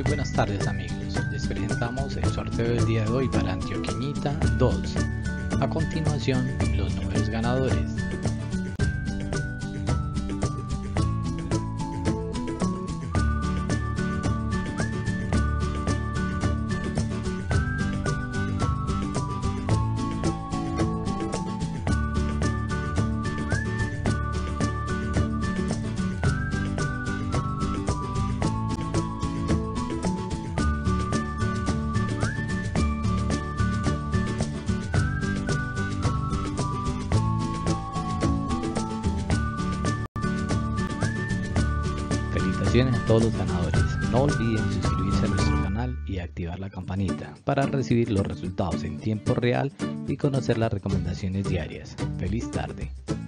Muy buenas tardes amigos, les presentamos el sorteo del día de hoy para Antioqueñita 2. A continuación, los números ganadores. Felicitaciones a todos los ganadores. No olviden suscribirse a nuestro canal y activar la campanita para recibir los resultados en tiempo real y conocer las recomendaciones diarias. Feliz tarde.